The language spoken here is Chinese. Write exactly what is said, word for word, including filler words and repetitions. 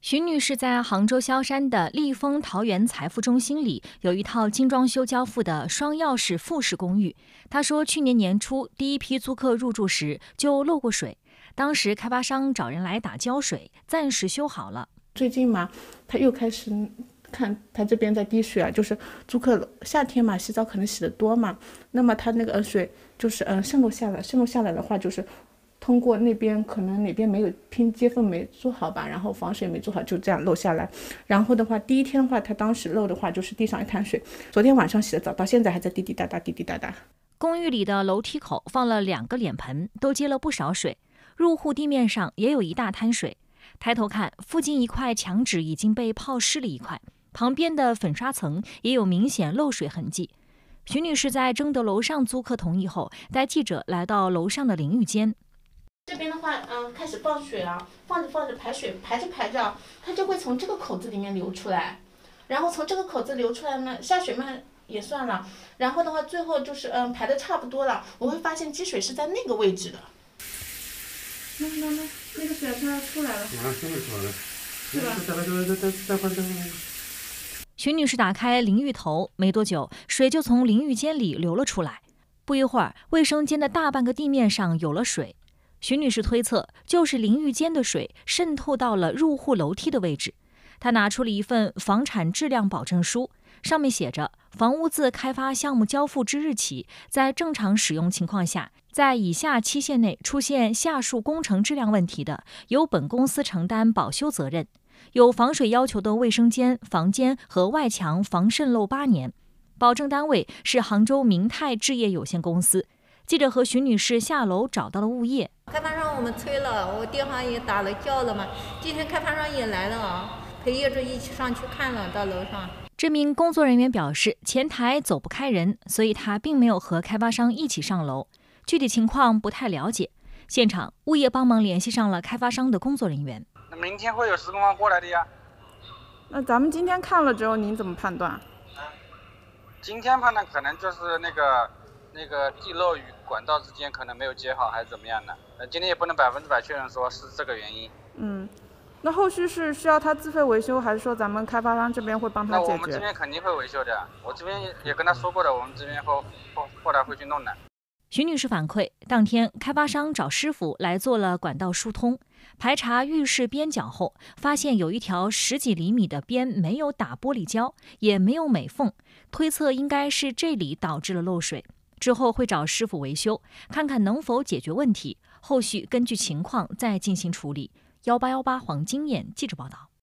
徐女士在杭州萧山的丽丰桃园财富中心里有一套精装修交付的双钥匙复式公寓。她说，去年年初第一批租客入住时就漏过水，当时开发商找人来打胶水，暂时修好了。 最近嘛，他又开始看他这边在滴水啊，就是租客夏天嘛洗澡可能洗得多嘛，那么他那个水就是嗯渗漏下来，渗漏下来的话就是。通过那边可能哪边没有拼接缝没做好吧，然后防水没做好，就这样漏下来。然后的话，第一天的话，他当时漏的话就是地上一滩水。昨天晚上洗的澡，到现在还在滴滴答答，滴滴答答。 公寓里的楼梯口放了两个脸盆，都接了不少水。入户地面上也有一大滩水。抬头看，附近一块墙纸已经被泡湿了一块，旁边的粉刷层也有明显漏水痕迹。徐女士在征得楼上租客同意后，带记者来到楼上的淋浴间。 这边的话，嗯，开始放水了，放着放着排水，排着排着，它就会从这个口子里面流出来，然后从这个口子流出来呢，下水嘛也算了，然后的话，最后就是嗯排的差不多了，我会发现积水是在那个位置的。那那那那个水它要出来了，马上就会出来了，是吧？再再再再再快再快。 徐女士打开淋浴头，没多久，水就从淋浴间里流了出来。不一会儿，卫生间的大半个地面上有了水。徐女士推测，就是淋浴间的水渗透到了入户楼梯的位置。她拿出了一份房产质量保证书，上面写着：房屋自开发项目交付之日起，在正常使用情况下，在以下期限内出现下述工程质量问题的，由本公司承担保修责任。有防水要求的卫生间、房间和外墙防渗漏八年。保证单位是杭州明泰置业有限公司。记者和徐女士下楼找到了物业。 开发商我们催了，我电话也打了叫了嘛。今天开发商也来了啊，陪业主一起上去看了，到楼上。 这名工作人员表示，前台走不开人，所以他并没有和开发商一起上楼，具体情况不太了解。现场，物业帮忙联系上了开发商的工作人员。 那明天会有施工方过来的呀。 那咱们今天看了之后，您怎么判断？ 今天判断可能就是那个那个地漏与管道之间可能没有接好，还是怎么样的？呃，今天也不能百分之百确认说是这个原因。 嗯，那后续是需要他自费维修，还是说咱们开发商这边会帮他解决？ 那我们这边肯定会维修的，我这边也跟他说过的，我们这边后后后来会去弄的。 徐女士反馈，当天开发商找师傅来做了管道疏通，排查浴室边角后，发现有一条十几厘米的边没有打玻璃胶，也没有美缝，推测应该是这里导致了漏水。之后会找师傅维修，看看能否解决问题，后续根据情况再进行处理。幺八幺八黄金燕记者报道。